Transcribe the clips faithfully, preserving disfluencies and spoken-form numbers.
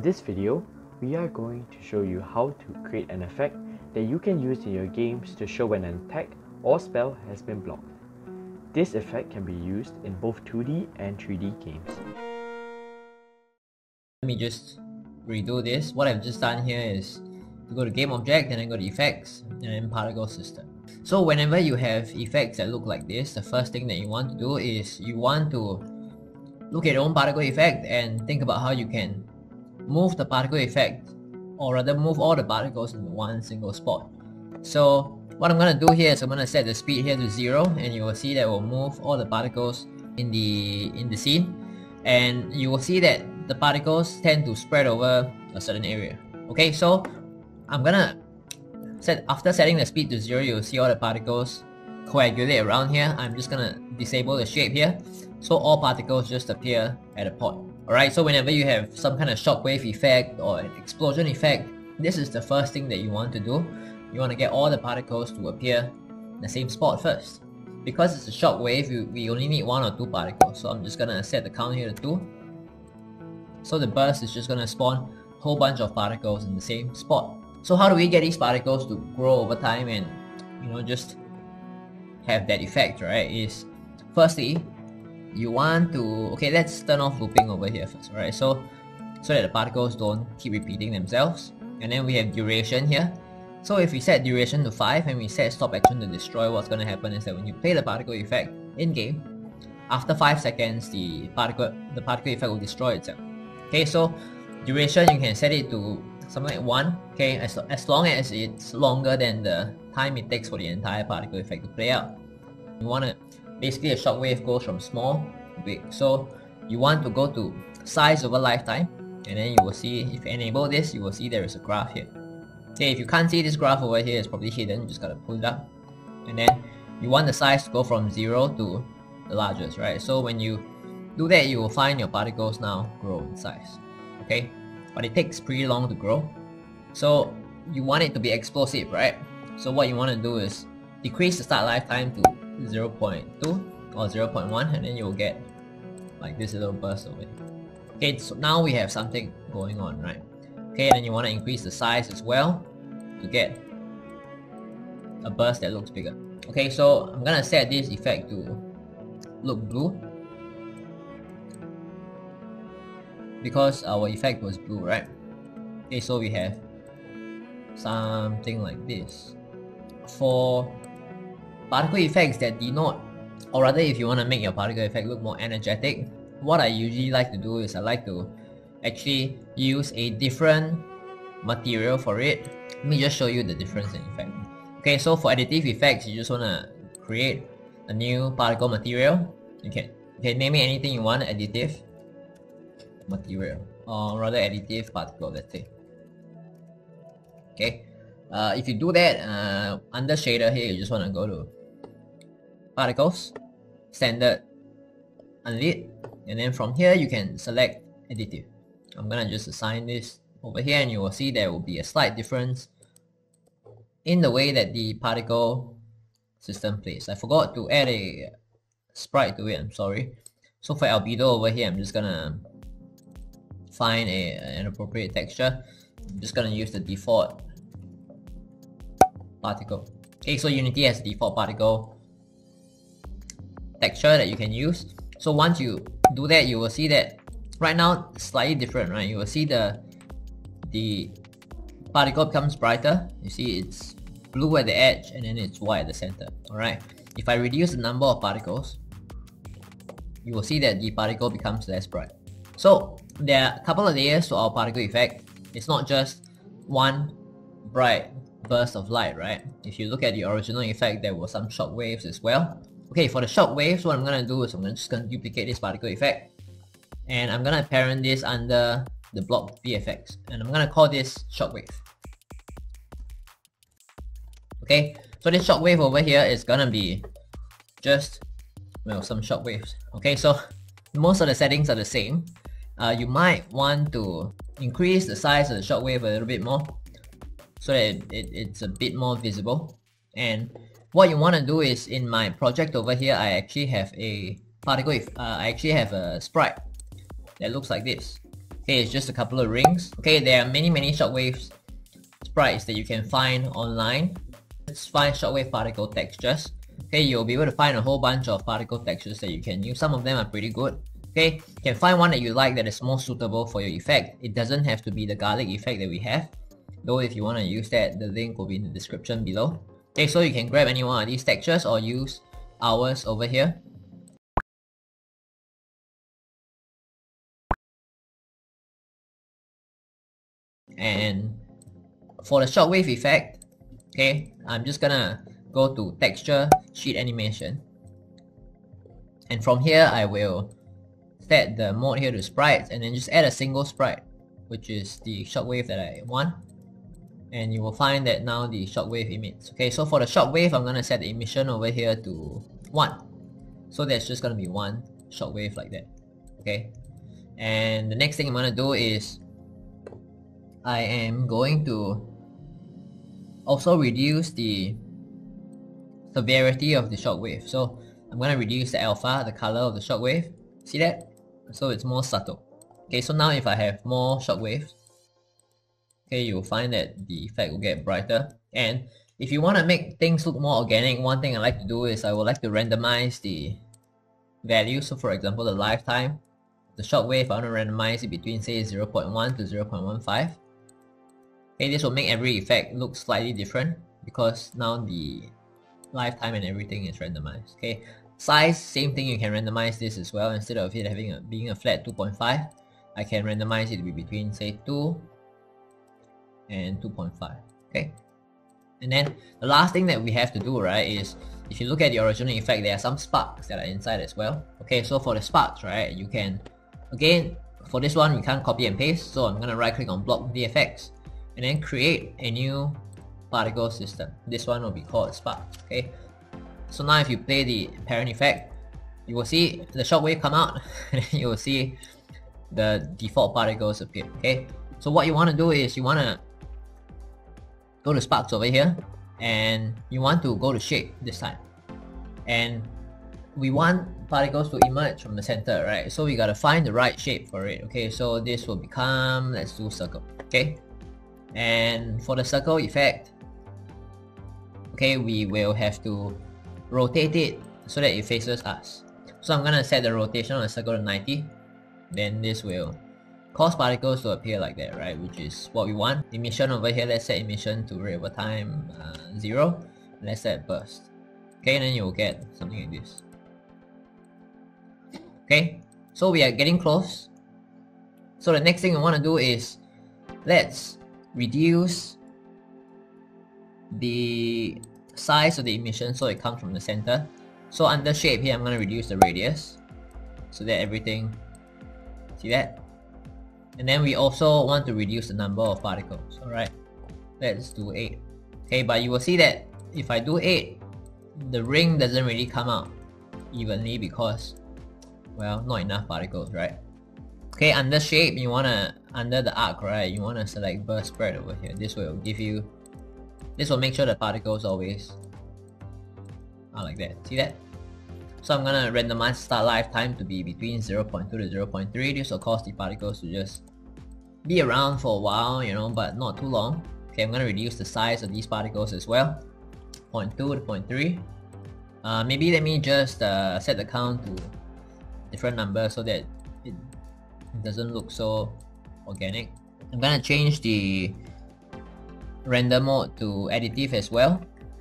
this video, we are going to show you how to create an effect that you can use in your games to show when an attack or spell has been blocked. This effect can be used in both two D and three D games. Let me just redo this. What I've just done here is to go to game object and then go to effects and then particle system. So whenever you have effects that look like this, the first thing that you want to do is you want to look at your own particle effect and think about how you can move the particle effect, or rather move all the particles in one single spot. So what I'm going to do here is I'm going to set the speed here to zero, and you will see that we'll move all the particles in the in the scene, and you will see that the particles tend to spread over a certain area. Okay, so I'm gonna set, after setting the speed to zero, you'll see all the particles coagulate around here. I'm just gonna disable the shape here, so all particles just appear at a point. Alright, so whenever you have some kind of shockwave effect or an explosion effect, this is the first thing that you want to do. You want to get all the particles to appear in the same spot first. Because it's a shockwave, we, we only need one or two particles, so I'm just gonna set the count here to two. So the burst is just gonna spawn a whole bunch of particles in the same spot. So how do we get these particles to grow over time and, you know, just have that effect, right? Is firstly, you want to, okay, let's turn off looping over here first, right? So, so that the particles don't keep repeating themselves. And then we have duration here. So if we set duration to five and we set stop action to destroy, what's going to happen is that when you play the particle effect in game, after five seconds, the particle the particle effect will destroy itself. Okay, so duration you can set it to something like one. Okay, as, as long as it's longer than the time it takes for the entire particle effect to play out. You want to, basically a shockwave goes from small to big. So you want to go to size over lifetime, and then you will see, if you enable this, you will see there is a graph here. Okay, if you can't see this graph over here, it's probably hidden, you just gotta pull it up. And then you want the size to go from zero to the largest, right? So when you do that, you will find your particles now grow in size. Okay, but it takes pretty long to grow. So you want it to be explosive, right? So what you want to do is decrease the start lifetime to zero point two or zero point one, and then you will get like this little burst over here. Okay, so now we have something going on, right? Okay, and then you want to increase the size as well to get a burst that looks bigger. Okay, so I'm gonna set this effect to look blue because our effect was blue, right? Okay, so we have something like this. For particle effects that denote, or rather if you want to make your particle effect look more energetic, what I usually like to do is I like to actually use a different material for it. Let me just show you the difference in effect. Okay, so for additive effects, you just want to create a new particle material. You can, you can name it anything you want, additive material, or rather additive particle, let's say. Okay, uh, if you do that, uh, under shader here, you just want to go to particles, standard, unlit, and then from here you can select additive. I'm gonna just assign this over here, and you will see there will be a slight difference in the way that the particle system plays. I forgot to add a sprite to it, I'm sorry. So for albedo over here, I'm just gonna find a, an appropriate texture. I'm just gonna use the default particle. Okay, so Unity has a default particle texture that you can use. So once you do that, you will see that right now it's slightly different, right? You will see the the particle becomes brighter. You see it's blue at the edge and then it's white at the center. Alright. If I reduce the number of particles, you will see that the particle becomes less bright. So there are a couple of layers to our particle effect. It's not just one bright burst of light, right? If you look at the original effect, there were some shock waves as well. Okay, for the shock waves, what I'm gonna do is I'm just gonna duplicate this particle effect, and I'm gonna parent this under the block V F X, and I'm gonna call this shockwave. Okay, so this shockwave over here is gonna be just, well, some shockwaves. Okay, so most of the settings are the same. Uh, you might want to increase the size of the shockwave a little bit more so that it, it, it's a bit more visible. And what you want to do is, in my project over here, I actually have a particle, if, uh, I actually have a sprite that looks like this. Okay, it's just a couple of rings. Okay, there are many many shockwave sprites that you can find online. Let's find shockwave particle textures. Okay, you'll be able to find a whole bunch of particle textures that you can use. Some of them are pretty good. Okay, you can find one that you like that is more suitable for your effect. It doesn't have to be the garlic effect that we have, though if you want to use that, the link will be in the description below. Okay, so you can grab any one of these textures or use ours over here. And for the shockwave effect, okay, I'm just gonna go to texture, sheet animation, and from here I will set the mode here to sprites and then just add a single sprite, which is the shockwave that I want, and you will find that now the shockwave emits. Okay, so for the shockwave, I'm gonna set the emission over here to one, so there's just gonna be one shockwave like that. Okay, and the next thing I'm gonna do is I am going to also reduce the severity of the shockwave. So I'm going to reduce the alpha, the color of the shockwave. See that? So it's more subtle. Okay, so now if I have more shockwaves, okay, you'll find that the effect will get brighter. And if you want to make things look more organic, one thing I like to do is I would like to randomize the value. So for example, the lifetime, the shockwave, I want to randomize it between say zero point one to zero point one five. Okay, this will make every effect look slightly different because now the lifetime and everything is randomized. Okay, size, same thing, you can randomize this as well. Instead of it having a, being a flat two point five, I can randomize it to be between say two and two point five. Okay, and then the last thing that we have to do, right, is if you look at the original effect, there are some sparks that are inside as well. Okay, so for the sparks, right, you can, again, for this one we can't copy and paste, so I'm gonna right click on block V F X and then create a new particle system. This one will be called spark. Okay, so now if you play the parent effect, you will see the shockwave come out and then you will see the default particles appear. Okay, so what you want to do is you want to go to sparks over here and you want to go to shape this time, and we want particles to emerge from the center, right? So we gotta find the right shape for it. Okay, so this will become, let's do circle. Okay, and for the circle effect, okay, we will have to rotate it so that it faces us. So I'm gonna set the rotation on the circle to ninety. Then this will cause particles to appear like that, right? Which is what we want. Emission over here, let's set emission to rate over time uh, zero. Let's set burst. Okay, and then you'll get something like this. Okay, so we are getting close. So the next thing we want to do is let's reduce the size of the emission so it comes from the center. So under shape here, I'm going to reduce the radius so that everything, see that? And then we also want to reduce the number of particles. Alright, let's do eight. Okay, but you will see that if I do eight, the ring doesn't really come out evenly because, well, not enough particles, right? Okay, under shape, you wanna, under the arc, right, you wanna select burst spread over here. This will give you, this will make sure the particles always are like that. See that? So I'm gonna randomize start lifetime to be between zero point two to zero point three. This will cause the particles to just be around for a while, you know, but not too long. Okay, I'm gonna reduce the size of these particles as well, zero point two to zero point three. Uh, maybe let me just uh, set the count to different numbers so that it doesn't look so organic. I'm gonna change the render mode to additive as well.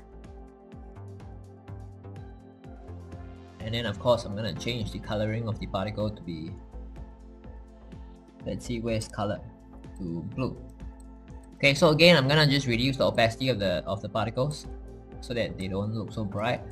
And then of course I'm gonna change the coloring of the particle to be, let's see where's color, to blue. Okay, so again I'm gonna just reduce the opacity of the of the particles so that they don't look so bright.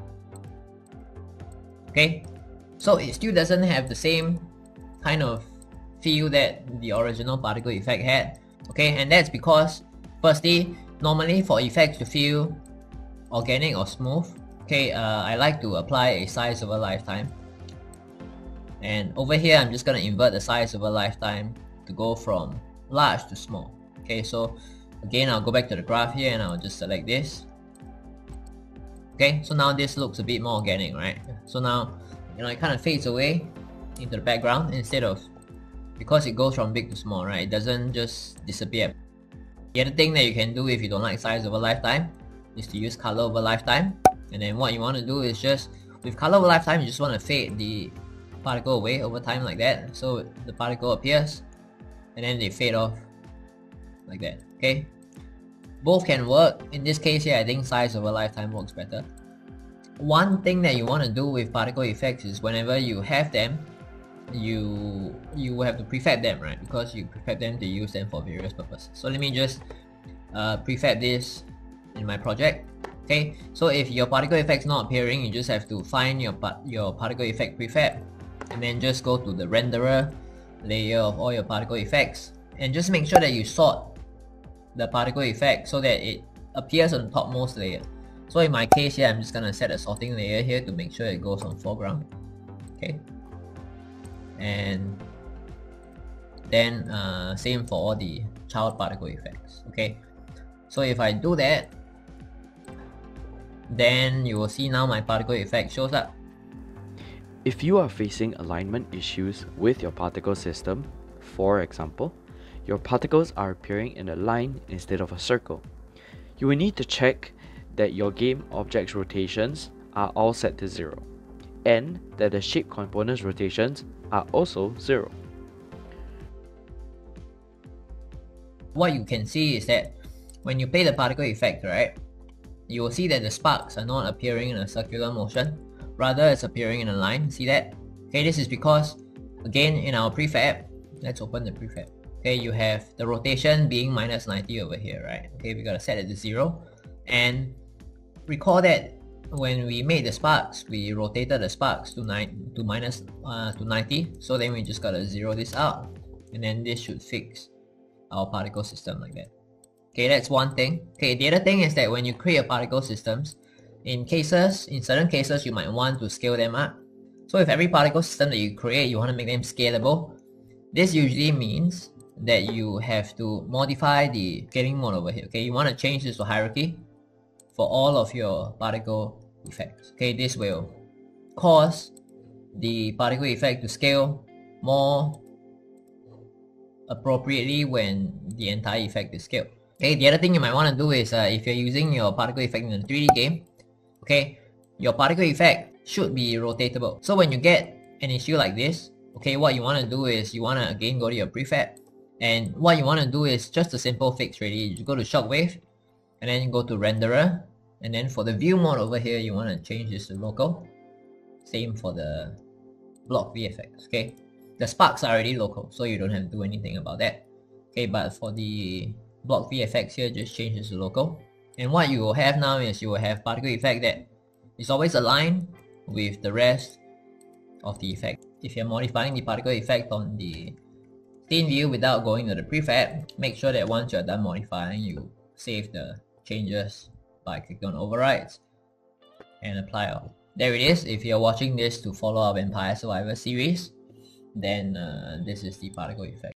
Okay, so it still doesn't have the same kind of feel that the original particle effect had. Okay, and that's because firstly, normally for effects to feel organic or smooth, okay, uh, I like to apply a size over lifetime. And over here, I'm just gonna invert the size over lifetime to go from large to small. Okay, so again, I'll go back to the graph here and I'll just select this. Okay, so now this looks a bit more organic, right? So now, you know, it kind of fades away into the background instead of because it goes from big to small, right? It doesn't just disappear. The other thing that you can do if you don't like size over lifetime is to use color over lifetime. And then what you want to do is just, with color over lifetime, you just want to fade the particle away over time like that. So the particle appears and then they fade off like that, okay? Both can work. In this case here, I think size over lifetime works better. One thing that you want to do with particle effects is whenever you have them, you you will have to prefab them, right? Because you prefab them to use them for various purposes. So let me just uh, prefab this in my project. Okay, so if your particle effect is not appearing, you just have to find your your particle effect prefab, and then just go to the renderer layer of all your particle effects, and just make sure that you sort the particle effect so that it appears on the topmost layer. So in my case here, I'm just gonna set a sorting layer here to make sure it goes on foreground. Okay, and then uh, same for all the child particle effects. Okay, so if I do that, then you will see now my particle effect shows up. If you are facing alignment issues with your particle system, for example, your particles are appearing in a line instead of a circle, you will need to check that your game object's rotations are all set to zero, and that the shape component's rotations are also zero. What you can see is that when you play the particle effect, right, you will see that the sparks are not appearing in a circular motion, rather it's appearing in a line. See that? Okay, this is because, again, in our prefab, let's open the prefab. Okay, you have the rotation being minus ninety over here, right? Okay, we gotta set it to zero. And recall that when we made the sparks, we rotated the sparks to nine to minus uh, to ninety. So then we just gotta zero this out, and then this should fix our particle system like that. Okay, that's one thing. Okay, the other thing is that when you create your particle systems, in cases, in certain cases, you might want to scale them up. So if every particle system that you create, you want to make them scalable, this usually means that you have to modify the scaling mode over here. Okay, you want to change this to hierarchy for all of your particle effects. Okay, this will cause the particle effect to scale more appropriately when the entire effect is scaled. Okay, the other thing you might want to do is uh, if you're using your particle effect in a three D game, okay, your particle effect should be rotatable. So when you get an issue like this, okay, what you want to do is you want to again go to your prefab, and what you want to do is just a simple fix really. You go to shockwave, and then you go to renderer, and then for the view mode over here, you want to change this to local. Same for the block V F X. Okay, the sparks are already local, so you don't have to do anything about that. Okay, but for the block V F X here, just change this to local. And what you will have now is you will have particle effect that is always aligned with the rest of the effect. If you're modifying the particle effect on the scene view without going to the prefab, make sure that once you're done modifying, you save the changes by clicking on overrides and apply all. There it is. If you're watching this to follow our Vampire Survivor series, then uh, this is the particle effect.